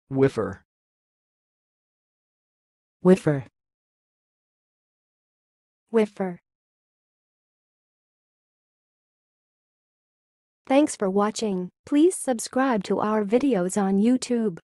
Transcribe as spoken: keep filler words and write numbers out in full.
whiffer, whiffer, whiffer. Thanks for watching. Please subscribe to our videos on YouTube.